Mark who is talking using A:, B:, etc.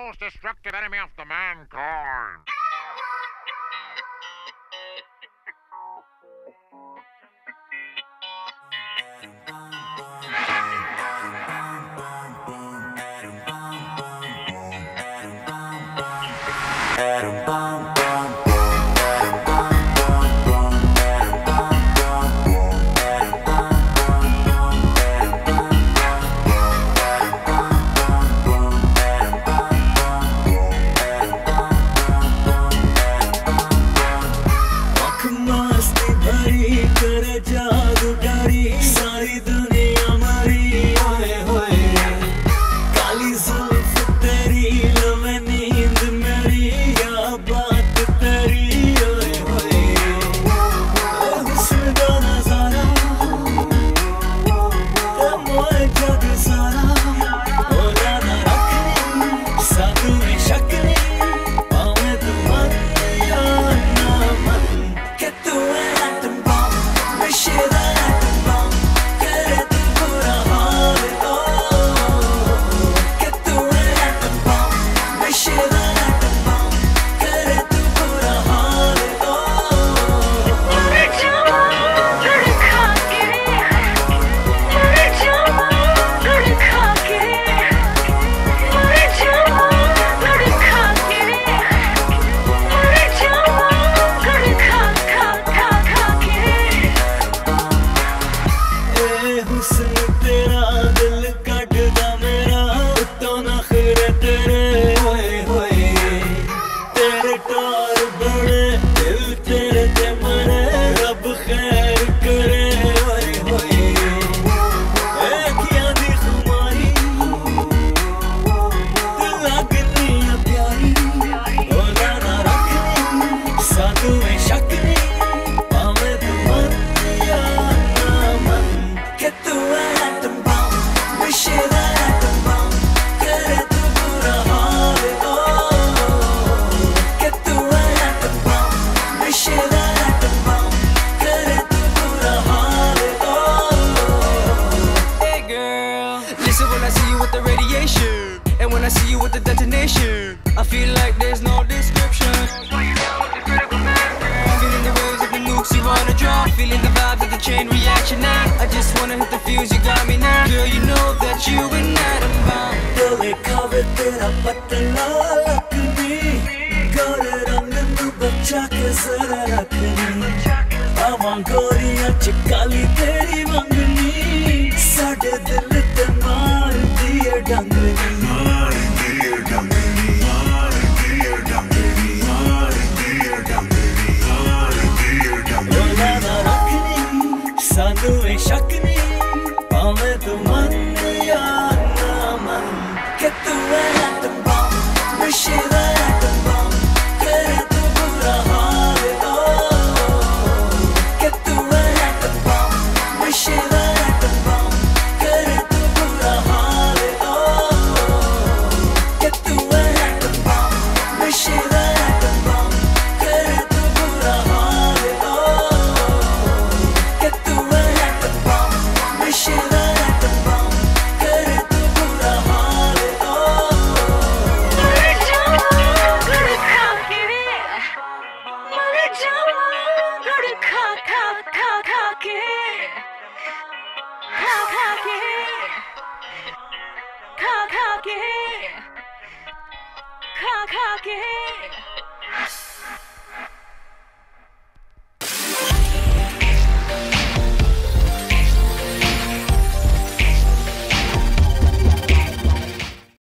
A: most destructive enemy of the mankind.
B: I feel like there's no description. Feeling the waves of the nukes you wanna drop, feeling the vibe of the chain reaction now. I just wanna hit the fuse, you got me now. Girl, you know that you an atom bomb.
C: Dil khawe tera patna lakdi, gore rang nu bacha ke zara rakhni. Awan goriyan ch kali teri wangni, sade dil te maar diye dangni. सानू शक नहीं भावे तू मन या ना मन के तू एटम बम नशे दा एटम बम करे तू बुरा हाल ओ के तू एटम बम नशे दा एटम बम करे तू बुरा हाल ओ के तू एटम बम नशे दा एटम बम करे तू बुरा हाल ओ
D: खा के